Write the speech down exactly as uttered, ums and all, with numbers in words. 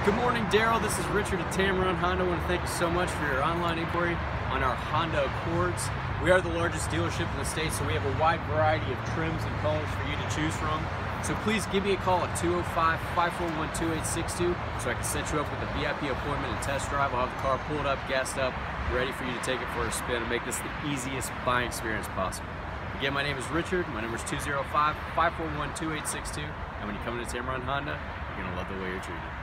Good morning, Daryl. This is Richard at Tameron Honda. I want to thank you so much for your online inquiry on our Honda Accords. We are the largest dealership in the state, so we have a wide variety of trims and colors for you to choose from. So please give me a call at two oh five, five four one, two eight six two so I can set you up with a V I P appointment and test drive. I'll have the car pulled up, gassed up, ready for you to take it for a spin and make this the easiest buying experience possible. Again, my name is Richard. My number is two oh five, five four one, two eight six two. And when you come into Tameron Honda, you're going to love the way you're treated.